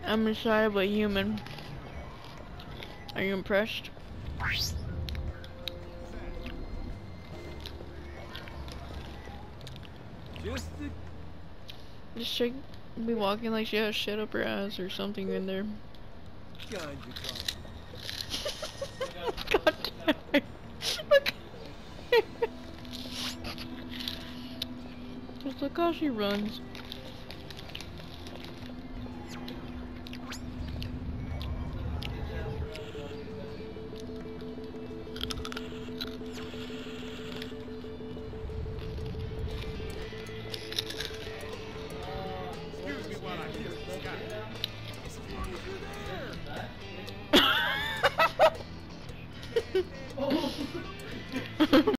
I'm inside of a human. Are you impressed? This chick be walking like she has shit up her ass or something in there. God damn it. Look. Just look how she runs.